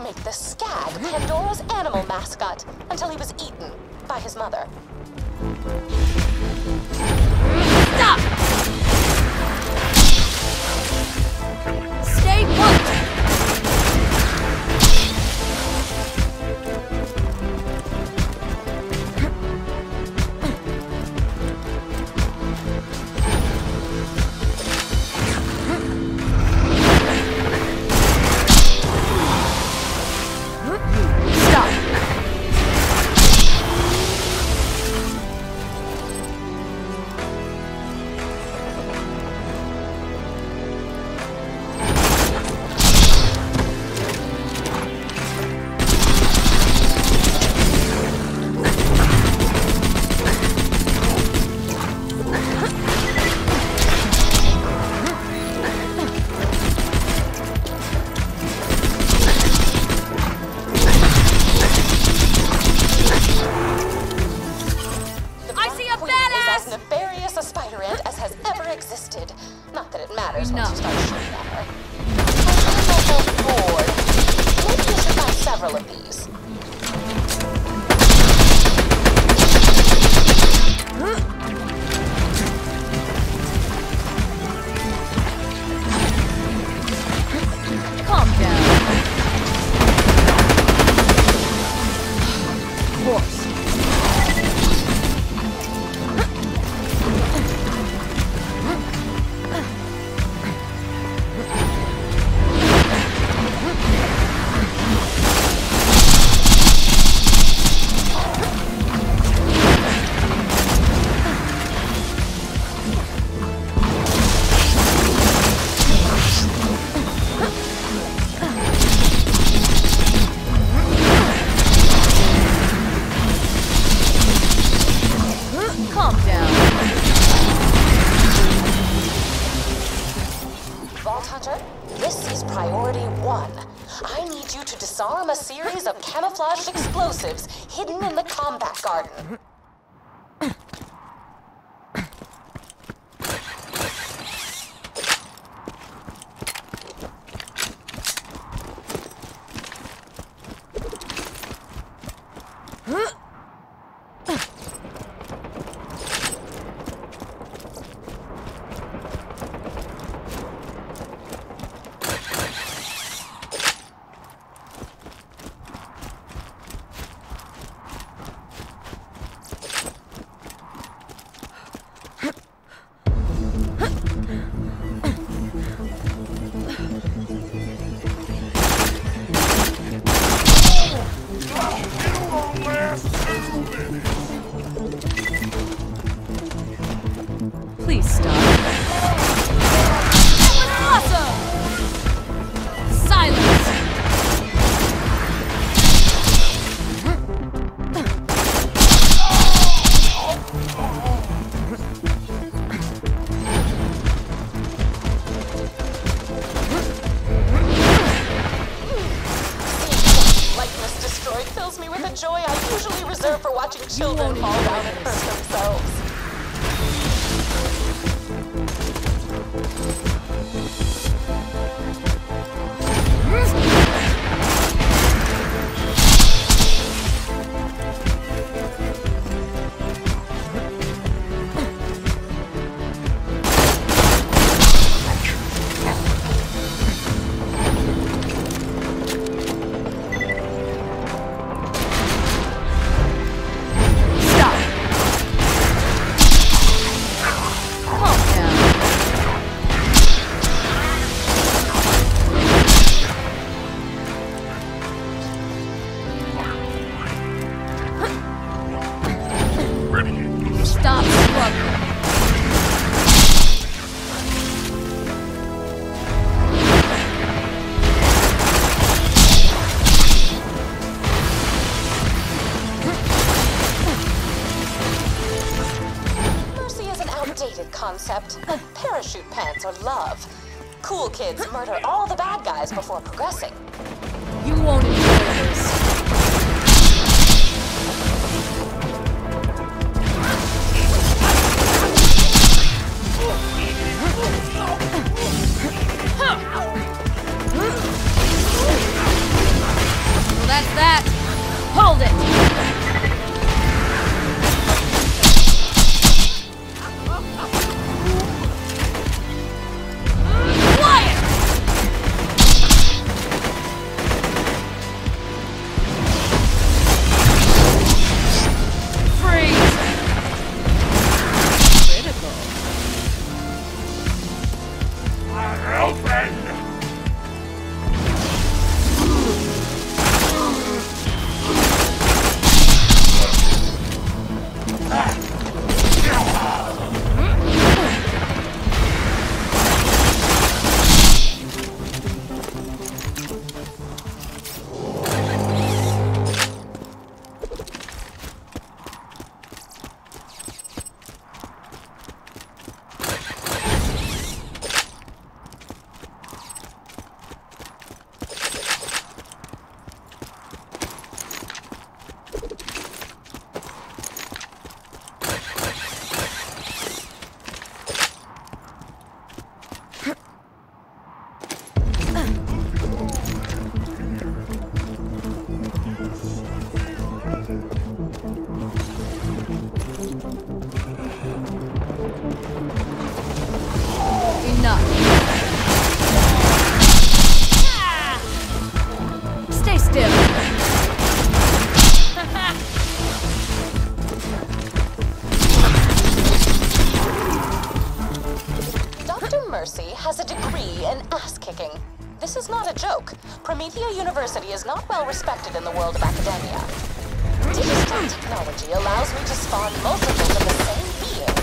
make the Skag Pandora's animal mascot until he was eaten by his mother. Stop! Stay put! Not that it matters once you start shooting at her. I find myself bored. Maybe you should buy several of these. Calm down. Of course. This is priority 1. I need you to disarm a series of camouflaged explosives hidden in the combat garden. Please stop. That was awesome! Silence! Likeness destroyed fills me with a joy I usually reserve for watching children fall down and hurt themselves. Stop struggling. Mercy is an outdated concept. Parachute pants are love. Cool kids murder all the bad guys before progressing. You won't enjoy this. that? Hold it! Quiet! Freeze! Critical. Open! Enough. Stay still. Dr. Mercy has a degree in ass-kicking. This is not a joke. Promethea University is not well respected in the world of academia. Digital technology allows me to spawn multiples of the same being